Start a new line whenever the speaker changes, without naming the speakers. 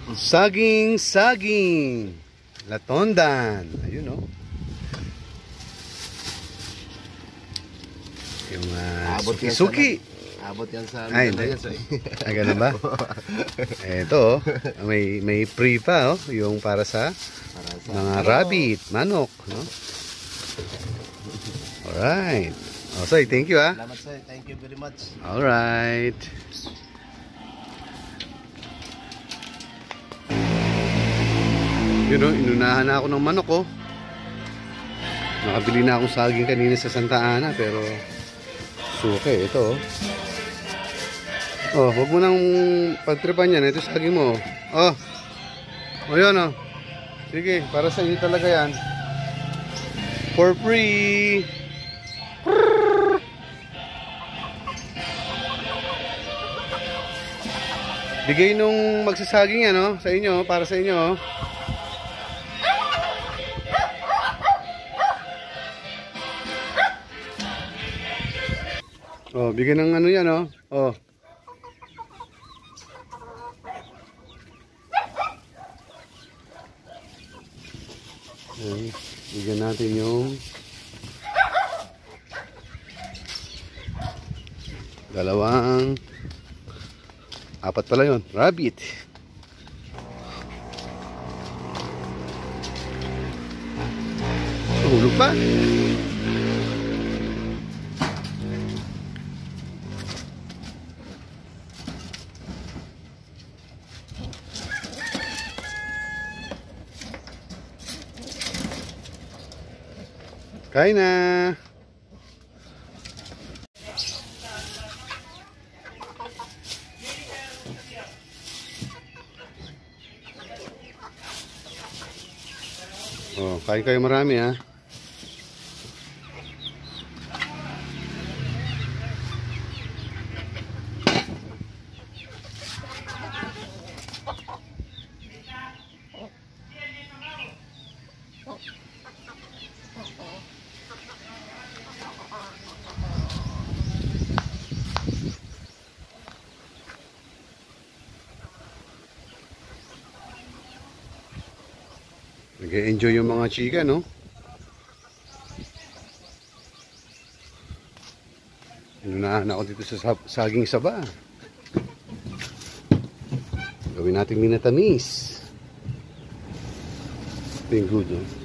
Saging. Latondan. Ayun o. Yung suki-suki.
Abot yan sa
ay, hindi. Ay, ganun ba? Eto, may free pa, oh. Yung para sa mga rabbit, manok, no? Alright. Oh, say, thank you, ah.
Salamat, sir. Thank you very much.
Alright. Yun, oh, inunahan na ako ng manok, oh. Nakabili na akong saging kanina sa Santa Ana, pero suki, ito, oh. Oh, huwag mo nang pagtripan yan. Ito saging mo. Oh. Oh, yun, oh. Sige, para sa inyo talaga yan. For free. Bigay nung magsasaging yan, oh. Sa inyo, para sa inyo, oh. Oh, bigay ng ano yan, oh. Oh. Okay. Bigyan natin yung apat pala yun, rabbit. Hulog pa. Kain na. Oh, kain kayo marami, ha. Nag-enjoy yung mga chika, no? Inunahan ako dito sa saging saba. Gawin natin minatamis. Being good, no?